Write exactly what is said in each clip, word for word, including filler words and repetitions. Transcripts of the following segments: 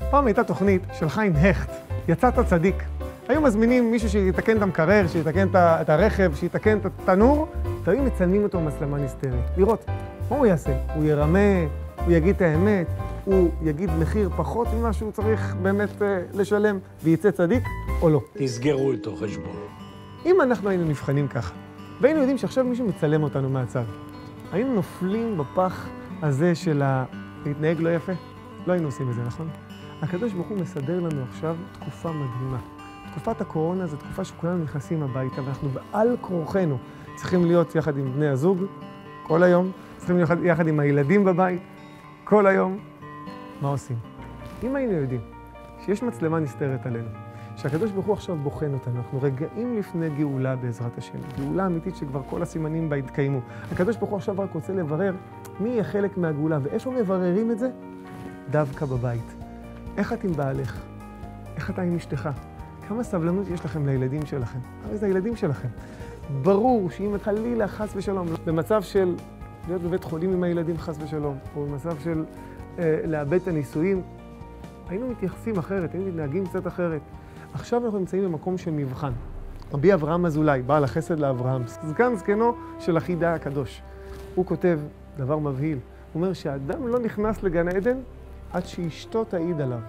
פעם הייתה תוכנית של חיים הכט, יצאת צדיק. היו מזמינים מישהו שיתקן את המקרר, שיתקן את הרכב, שיתקן את התנור, והיו מצלמים אותו במצלמה נסתרת. לראות, מה הוא יעשה? הוא ירמה, הוא יגיד את האמת, הוא יגיד מחיר פחות ממה שהוא צריך באמת אה, לשלם, ויצא צדיק או לא. תסגרו איתו חשבון. אם אנחנו היינו נבחנים ככה, והיינו יודעים שעכשיו מישהו מצלם אותנו מהצד, היינו נופלים בפח הזה של להתנהג לא יפה? לא היינו עושים את זה, נכון? הקדוש ברוך הוא מסדר לנו עכשיו תקופה מדהימה. תקופת הקורונה זו תקופה שכולנו נכנסים הביתה, ואנחנו בעל כורחנו צריכים להיות יחד עם בני הזוג כל היום, צריכים להיות יחד עם הילדים בבית כל היום. מה עושים? אם היינו יודעים שיש מצלמה נסתרת עלינו, שהקדוש ברוך הוא עכשיו בוחן אותנו, אנחנו רגעים לפני גאולה בעזרת השם, גאולה אמיתית שכבר כל הסימנים בה התקיימו. הקדוש ברוך הוא עכשיו רק רוצה לברר מי יהיה חלק מהגאולה, ואיפה מבררים את זה? דווקא בבית. איך את עם בעלך? איך אתה עם אשתך? כמה סבלנות יש לכם לילדים שלכם? הרי זה הילדים שלכם. ברור שאם חלילה חס ושלום, במצב של להיות בבית חולים עם הילדים חס ושלום, או במצב של אה, לאבד את הנישואים, היינו מתייחסים אחרת, היינו מתנהגים קצת אחרת. עכשיו אנחנו נמצאים במקום של מבחן. רבי אברהם אזולאי, בעל החסד לאברהם, זקן זקנו של החידה הקדוש. הוא כותב דבר מבהיל. הוא אומר שהאדם לא נכנס לגן עדן עד שאשתו תעיד עליו.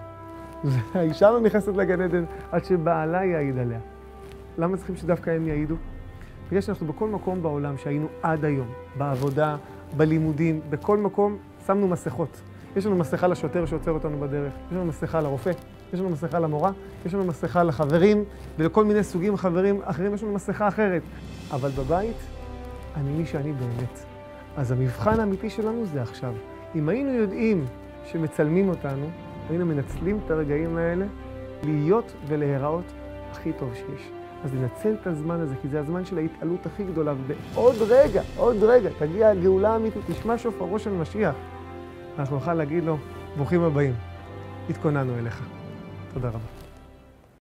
והאישה לא נכנסת לגן עדן עד שבעלה יעיד עליה. למה צריכים שדווקא הם יעידו? בגלל שאנחנו בכל מקום בעולם שהיינו עד היום, בעבודה, בלימודים, בכל מקום שמנו מסכות. יש לנו מסכה לשוטר שעוצר אותנו בדרך, יש לנו מסכה לרופא, יש לנו מסכה למורה, יש לנו מסכה לחברים, ולכל מיני סוגים חברים אחרים יש לנו מסכה אחרת. אבל בבית, אני מי שאני באמת. אז המבחן האמיתי שלנו זה עכשיו. אם היינו יודעים שמצלמים אותנו, היינו מנצלים את הרגעים האלה להיות ולהיראות הכי טוב שיש. אז לנצל את הזמן הזה, כי זה הזמן של ההתעלות הכי גדולה, ועוד רגע, עוד רגע, תגיע הגאולה האמיתית, תשמע שופרו של משיח. אנחנו נוכל להגיד לו, ברוכים הבאים, התכוננו אליך. תודה רבה.